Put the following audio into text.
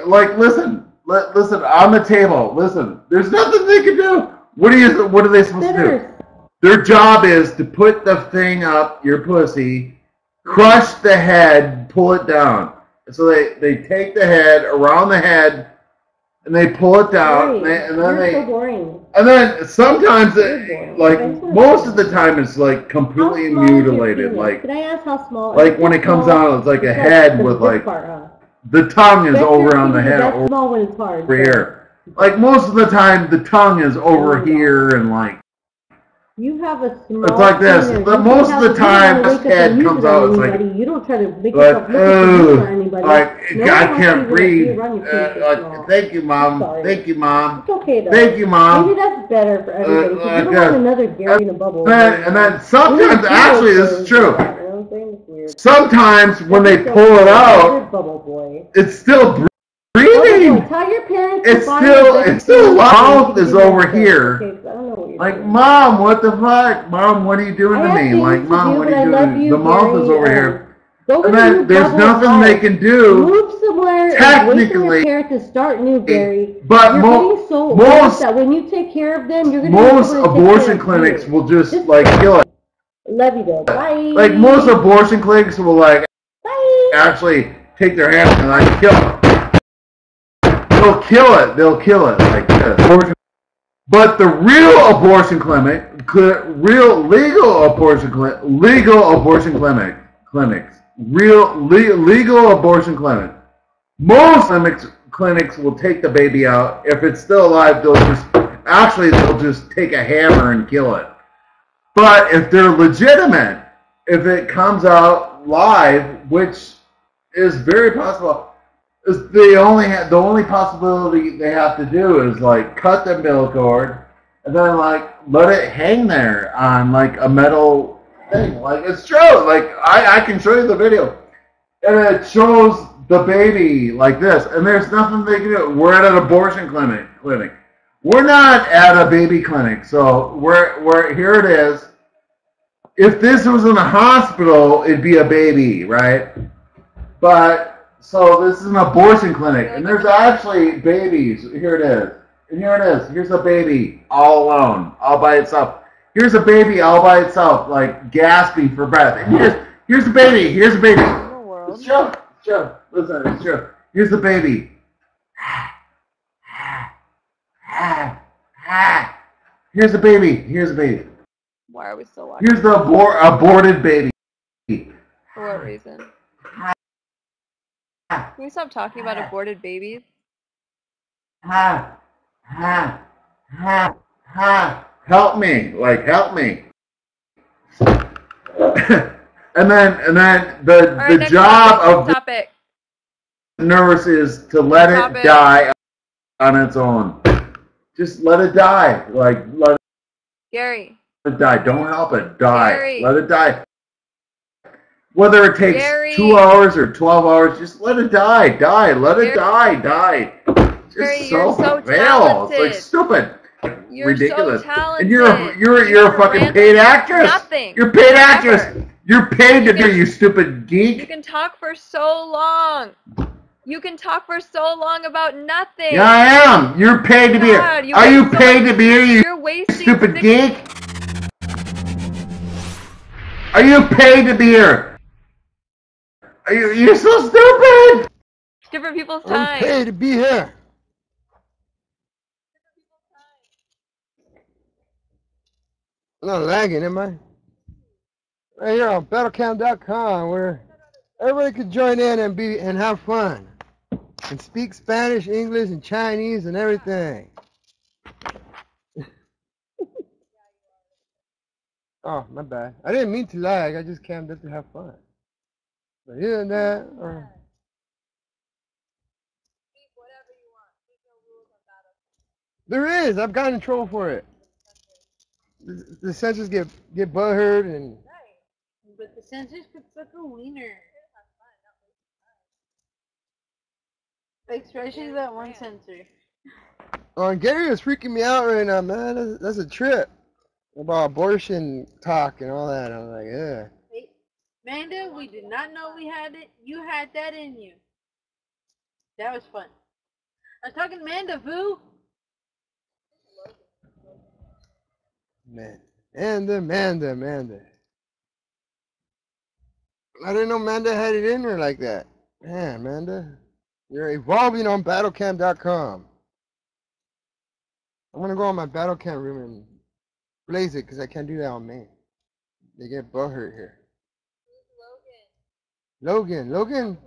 listen, listen, on the table, listen, there's nothing they can do. What are they supposed to do? Their job is to put the thing up your pussy, crush the head, pull it down. So they take the head around the head, and they pull it down, and then sometimes most of the time it's like completely mutilated. Like, can I ask how small? Like when it comes out, it's like a head with like the tongue is over on the head over here. Like most of the time, the tongue is over here and like. You have a small. It's like this. Most of the time, this head comes out. It's like. You don't try to make yourself look at anybody. Like I can't breathe. Thank you, Mom. Thank you, Mom. It's okay though. Thank you, Mom. Maybe that's better for everybody. You don't want another Gary in a bubble. And then sometimes, actually, this is true. Sometimes when they pull it out, it's still breathing. Tell your parents. It's still mouth is over here. Like, Mom, what the fuck? Mom, what are you doing to me? Like, Mom, what are you doing? The mouth is over here. And then there's nothing they can do. Move somewhere. Technically, to start new, Gary. But most that when you take care of them, you're gonna most abortion clinics will just like kill it. Love you though. Bye. Like most abortion clinics will like actually take their hands and like kill it. They'll kill it. They'll kill it like this. But the real abortion clinic, real legal abortion clinics, legal abortion clinics, most clinics will take the baby out. If it's still alive, they'll just take a hammer and kill it. But if they're legitimate, if it comes out live, which is very possible, is the only possibility they have to do is like cut the umbilical cord and then like let it hang there on like a metal thing. Like it's true. Like I can show you the video, and it shows the baby like this, and there's nothing they can do. We're at an abortion clinic. We're not at a baby clinic, so we're here it is. If this was in a hospital, it'd be a baby, right? But so this is an abortion clinic, and there's actually babies. Here it is, and here it is. Here's a baby all alone, all by itself. Here's a baby all by itself, like gasping for breath. And here's the baby. Here's the baby. It's true. It's true. Listen, it's true. Here's the baby. Here's the baby. Here's the baby. Why are we still watching? Here's the aborted baby. For what reason? Can we stop talking about aborted babies? Help me, like help me. and then the job of the nurse is to let it die on its own. Just let it die, like let Gary. it die. Don't help it die. Gary. Let it die. Whether it takes Gary. 2 hours or 12 hours, just let it die. Let it die. Gary, you're so talented. It's like stupid. You're ridiculous. So talented. And you're a fucking paid actress. Nothing. You're paid actress. You're paid to do, you stupid geek. You can talk for so long. You can talk for so long about nothing. Yeah, I am. You're paid to be here. Are you paid to be here, you stupid geek? Are you paid to be here? You're so stupid! Different people's time. I'm paid to be here. I'm not lagging, am I? Right here on battlecam.com, where everybody can join in and have fun. And speak Spanish, English, and Chinese and everything. Oh, my bad. I didn't mean to lag. I just cammed up to have fun. But other than that, there is. I've gotten in trouble for it. The censors get butthurt and. But the censors could suck a wiener. Especially that one censor. Oh, and Gary is freaking me out right now, man. That's a trip about abortion talk and all that. I'm like, yeah. Hey, Amanda, we did not know we had it. You had that in you. That was fun. I was talking Manda, fool. Man. Amanda. I didn't know Amanda had it in her like that. Man, Amanda. You're evolving on battlecam.com. I'm gonna go on my battlecam room and blaze it because I can't do that on me. They get butthurt here. Logan.